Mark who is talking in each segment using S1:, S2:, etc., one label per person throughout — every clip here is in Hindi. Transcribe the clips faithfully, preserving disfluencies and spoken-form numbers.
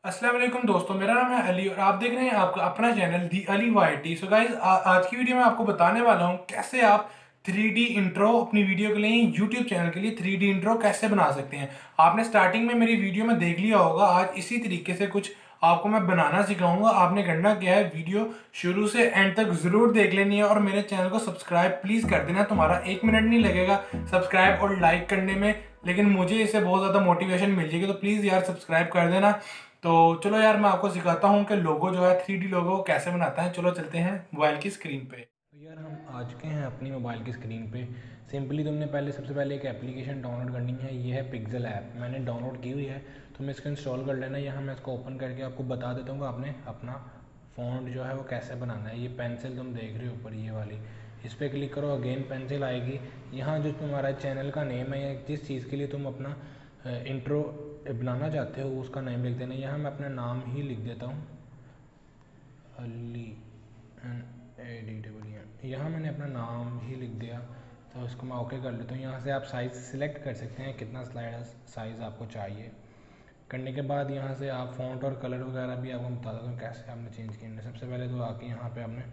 S1: अस्सलाम वालेकुम दोस्तों, मेरा नाम है अली और आप देख रहे हैं आपका अपना channel the Ali Y T. So guys, आज की वीडियो में आपको बताने वाला हूँ कैसे आप थ्री डी इंट्रो अपनी वीडियो के लिए यूट्यूब चैनल के लिए थ्री डी इंट्रो कैसे बना सकते हैं। आपने स्टार्टिंग में मेरी वीडियो में देख लिया होगा। आज इसी तरीके से कुछ आपको मैं बनाना सिखाऊंगा। आपने करना क्या है, वीडियो शुरू से एंड तक जरूर देख लेनी है और मेरे चैनल को सब्सक्राइब प्लीज कर देना। तुम्हारा एक मिनट नहीं लगेगा सब्सक्राइब और लाइक करने में, लेकिन मुझे इससे बहुत ज़्यादा मोटिवेशन मिल जाएगी। तो प्लीज़ यार सब्सक्राइब कर देना। तो चलो यार, मैं आपको सिखाता हूँ कि लोगो जो है थ्री डी लोगो कैसे बनाता है। चलो चलते हैं मोबाइल की स्क्रीन पे।
S2: तो यार हम आ चुके हैं अपनी मोबाइल की स्क्रीन पे। सिंपली तुमने पहले सबसे पहले एक एप्लीकेशन डाउनलोड करनी है। ये है पिक्सल ऐप, मैंने डाउनलोड की हुई है। तुम्हें इसको इंस्टॉल कर लेना है। यहाँ मैं इसको ओपन करके आपको बता देता हूँ कि आपने अपना फ़ॉन्ट जो है वो कैसे बनाना है। ये पेंसिल तुम देख रहे हो ऊपर, ये वाली, इस पर क्लिक करो, अगेन पेंसिल आएगी। यहाँ जो तुम्हारा चैनल का नेम है या जिस चीज़ के लिए तुम अपना इंट्रो बनाना चाहते हो उसका नेम लिख देना। यहाँ मैं अपना नाम ही लिख देता हूँ, Ali N A D double N. यहाँ मैंने अपना नाम ही लिख दिया। तो इसको मैं ओके कर लेता हूँ। यहाँ से आप साइज़ सिलेक्ट कर सकते हैं, कितना स्लाइड साइज़ आपको चाहिए। करने के बाद यहाँ से आप फ़ॉन्ट और कलर वगैरह भी आपको बता देता हूँ कैसे आपने चेंज करना है। सबसे पहले तो आके यहाँ पे आपने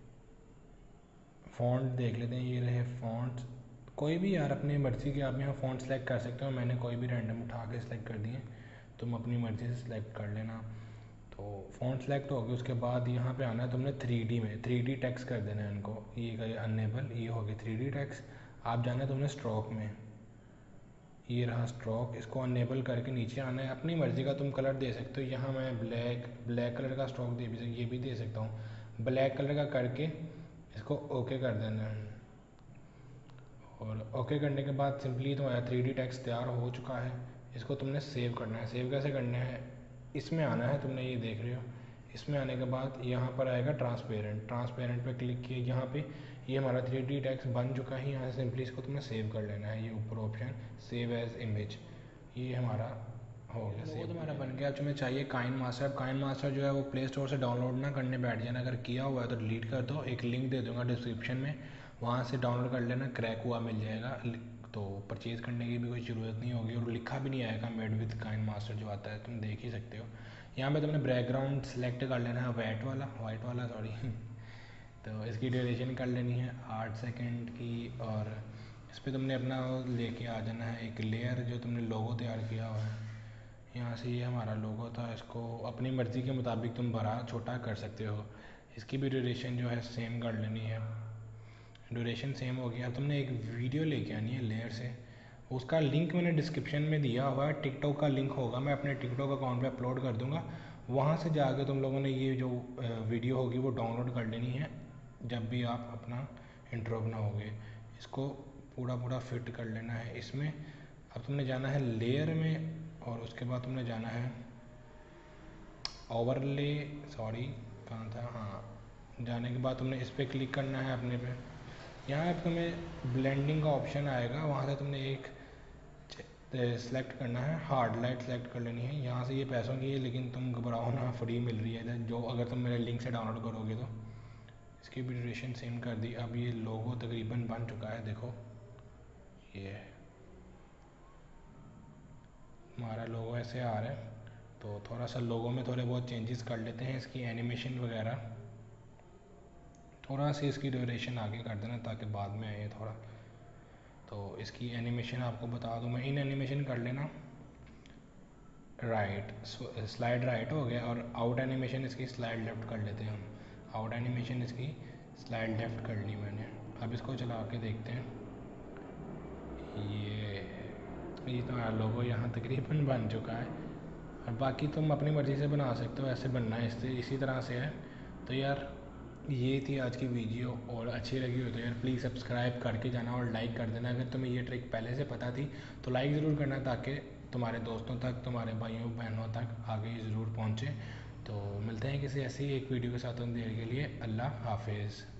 S2: फ़ॉन्ट देख लेते हैं। ये रहे फ़ॉन्ट, कोई भी यार अपनी मर्ज़ी के आप यहाँ फ़ॉन्ट सेलेक्ट कर सकते हो। मैंने कोई भी रैंडम उठा के सिलेक्ट कर दिए, तुम अपनी मर्ज़ी से सिलेक्ट कर लेना। तो फ़ॉन्ट सेलेक्ट हो गया, उसके बाद यहाँ पे आना है तुमने थ्री डी में, थ्री डी टेक्स्ट कर देना है इनको। ये गए अनेबल, ये हो गया थ्री डी टेक्स्ट। आप जाना है तुमने स्ट्रोक में, ये रहा स्ट्रोक, इसको अनेबल करके नीचे आना है। अपनी मर्ज़ी का तुम कलर दे सकते हो। यहाँ मैं ब्लैक ब्लैक कलर का स्ट्रोक दे भी ये भी दे सकता हूँ। ब्लैक कलर का करके इसको ओके कर देना है। और ओके करने के बाद सिंपली तुम्हारा थ्री डी टेक्स्ट तैयार हो चुका है। इसको तुमने सेव करना है। सेव कैसे करना है, इसमें आना है, तुमने ये देख रहे हो। इसमें आने के बाद यहाँ पर आएगा ट्रांसपेरेंट, ट्रांसपेरेंट पे क्लिक किए। यहाँ पे ये हमारा थ्री डी टेक्स्ट बन चुका है। यहाँ से सिंपली इसको तुमने सेव कर लेना है। ये ऊपर ऑप्शन सेव एज इमेज, ये हमारा हो गया सेव, तुम्हारा बन गया। अब तुम्हें चाहिए काइन मास्टर। अब काइन मास्टर जो है वो प्ले स्टोर से डाउनलोड ना करने बैठ जाना, अगर किया हुआ है तो डिलीट कर दो। एक लिंक दे दूँगा डिस्क्रिप्शन में, वहाँ से डाउनलोड कर लेना, क्रैक हुआ मिल जाएगा। तो परचेज़ करने की भी कोई ज़रूरत नहीं होगी और लिखा भी नहीं आएगा मेड विद काइन मास्टर जो आता है, तुम देख ही सकते हो। यहाँ पे तुमने बैकग्राउंड सेलेक्ट कर लेना है, वाइट वाला वाइट वाला सॉरी तो इसकी ड्यूरेशन कर लेनी है आठ सेकंड की। और इस पर तुमने अपना लेके आ जाना है एक लेयर जो तुमने लोगो तैयार किया हुआ है। यहाँ से ये हमारा लोगो था, इसको अपनी मर्ज़ी के मुताबिक तुम बड़ा छोटा कर सकते हो। इसकी भी ड्यूरेशन जो है सेम कर लेनी है। ड्यूरेशन सेम हो गया। अब तुमने एक वीडियो लेके आनी है लेयर से, उसका लिंक मैंने डिस्क्रिप्शन में दिया हुआ है। टिकटॉक का लिंक होगा, मैं अपने टिकटॉक अकाउंट पे अपलोड कर दूंगा। वहाँ से जाकर तुम लोगों ने ये जो वीडियो होगी वो डाउनलोड कर लेनी है जब भी आप अपना इंट्रो बनाओगे। इसको पूरा पूरा फिट कर लेना है इसमें। अब तुमने जाना है लेयर में और उसके बाद तुमने जाना है ओवरले, सॉरी कहाँ था, हाँ, जाने के बाद तुमने इस पर क्लिक करना है अपने पे। यहाँ पे तुम्हें ब्लेंडिंग का ऑप्शन आएगा, वहाँ से तुमने एक सेलेक्ट करना है, हार्ड लाइट सेलेक्ट कर लेनी है। यहाँ से ये पैसों की है लेकिन तुम घबराओ ना, फ्री मिल रही है जो, अगर तुम मेरे लिंक से डाउनलोड करोगे तो। इसकी भी ड्यूरेशन सेम कर दी। अब ये लोगो तकरीबन बन चुका है, देखो ये हमारा लोगो ऐसे आ रहा है। तो थोड़ा सा लोगो में थोड़े बहुत चेंजेस कर लेते हैं, इसकी एनिमेशन वगैरह थोड़ा सी इसकी ड्यूरेशन आगे कर देना ताकि बाद में आए थोड़ा। तो इसकी एनिमेशन आपको बता दूँ मैं, इन एनिमेशन कर लेना राइट, स्लाइड राइट हो गया। और आउट एनिमेशन इसकी स्लाइड लेफ़्ट कर लेते हैं हम। आउट एनिमेशन इसकी स्लाइड लेफ़्ट कर ली मैंने। अब इसको चला के देखते हैं। ये ये तो हमारा लोगो यहाँ तकरीबन बन चुका है। और बाकी तुम अपनी मर्ज़ी से बना सकते हो, ऐसे बनना है, इससे इसी तरह से है। तो यार ये थी आज की वीडियो, और अच्छी लगी हो तो यार प्लीज़ सब्सक्राइब करके जाना और लाइक कर देना। अगर तुम्हें ये ट्रिक पहले से पता थी तो लाइक ज़रूर करना ताकि तुम्हारे दोस्तों तक, तुम्हारे भाइयों बहनों तक आगे ज़रूर पहुँचे। तो मिलते हैं किसी ऐसी एक वीडियो के साथ उन देर के लिए। अल्लाह हाफिज़।